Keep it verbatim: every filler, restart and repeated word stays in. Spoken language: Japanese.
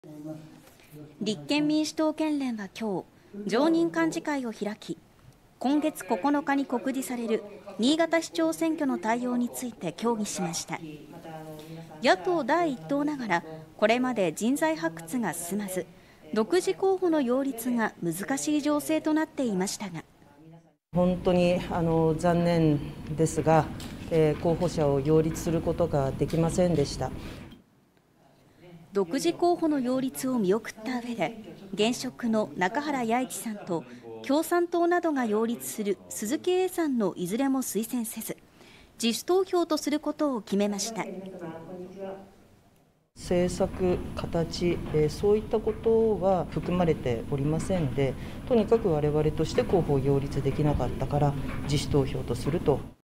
立憲民主党県連は今日、常任幹事会を開き、今月ここのかに告示される新潟市長選挙の対応について協議しました。野党第一党ながら、これまで人材発掘が進まず、独自候補の擁立が難しい情勢となっていましたが、 本当にあの残念ですが、えー、候補者を擁立することができませんでした。 独自候補の擁立を見送った上で、現職の中原八一さんと共産党などが擁立する鈴木英さんのいずれも推薦せず、自主投票とすることを決めました。 政策、形、えー、そういったことは含まれておりませんで、とにかく我々として候補を擁立できなかったから自主投票とすると。